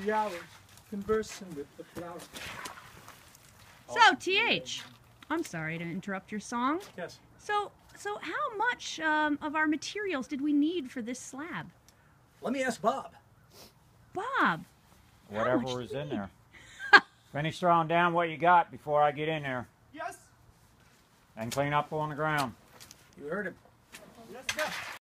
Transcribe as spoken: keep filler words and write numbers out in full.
few hours conversing with the flowers. So, T H, I'm sorry to interrupt your song. Yes. So, so how much um, of our materials did we need for this slab? Let me ask Bob. Bob. Whatever is in there. Finish throwing down what you got before I get in there. Yes. And clean up on the ground. You heard him. Yes, sir.